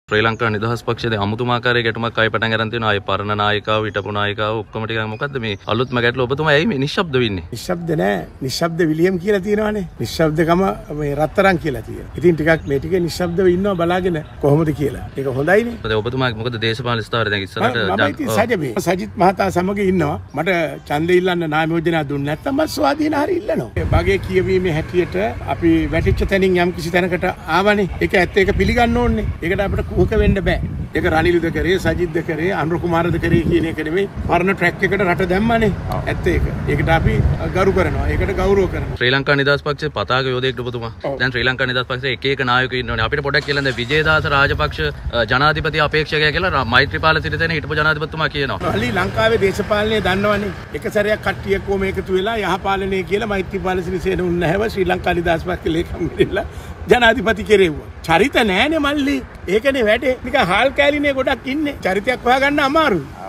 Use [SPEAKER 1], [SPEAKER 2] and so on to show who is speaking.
[SPEAKER 1] ශ්‍රී ලංකා නිදහස් පක්ෂයේ අමුතුමාකාරයේ ගැටුමක් ආයෙ පටන් ගන්න තියෙනවා. ආයෙ පරණ නායකව හිටපු නායකව ඔක්කොම ටික මොකද්ද මේ අලුත්ම ගැටලුව? ඔබතුමා ඇයි මේ නිශ්ශබ්ද වෙන්නේ?
[SPEAKER 2] නිශ්ශබ්ද නෑ. නිශ්ශබ්ද විලියම් කියලා තියෙනවානේ. නිශ්ශබ්දකම මේ රත්තරන් කියලා තියෙනවා. ඉතින් ටිකක් මේ ටිකේ නිශ්ශබ්දව ඉන්නවා බලාගෙන කොහොමද කියලා. ඒක හොඳයිනේ.
[SPEAKER 1] ඔබතුමා මොකද දේශපාලන ස්ථාවරය දැන් ඉස්සරහට
[SPEAKER 2] සජිත් මහතා සමග ඉන්නවා. මට ඡන්දෙ ඉල්ලන්න නාම යෝජනා දුන්නේ නැත්නම් මම ස්වාධීන හරි ඉල්ලනවා. මගේ කියවීමේ හැටියට අපි වැටිච්ච තැනින් යම් කිසි තැනකට ආවනේ. ඒක ඇත්ත ඒක පිළිගන්න ඕනේ. ඒකට අපිට කුහක වෙන්න බෑ. ඒක රනිල්ද කරේ, සජිත්ද කරේ, අනුර කුමාරද කරේ කියන එක නෙමෙයි. පරණ ට්‍රැක් එකට රට දැම්මානේ. ඇත්ත ඒක. ඒකට අපි ගරු කරනවා. ඒකට ගෞරව කරනවා.
[SPEAKER 1] ශ්‍රී ලංකා නිදහස් පක්ෂයේ පතාක යෝධයෙක් ඔබතුමා. දැන් ශ්‍රී ලංකා නිදහස් පක්ෂයේ එක නායකයෝ ඉන්නෝනේ. අපිට පොඩ්ඩක් කියලා දැන් විජේදාස රාජපක්ෂ ජනාධිපති අපේක්ෂකයා කියලා මෛත්‍රීපාල සිරිසේන හිටපු ජනාධිපතිතුමා කියනවා.
[SPEAKER 2] අලි ලංකාවේ දේශපාලනය දන්නවනේ. එක සැරයක් කට්ටිය කොම එකතු වෙලා යහපාලනය කියලා මෛත්‍රීපාල සිරිසේන උන් නැහැව ශ්‍රී ලංකා නිදහස් පක්ෂයේ ලේකම් වෙලා ජනාධිපති කෙරෙව්වා. චරිත නෑනේ මල්ලි. ඒකනේ වැඩේ. නිකන් හාල් කෑලිනේ ගොඩක් ඉන්නේ. චරිතයක් හොයාගන්න අමාරුයි.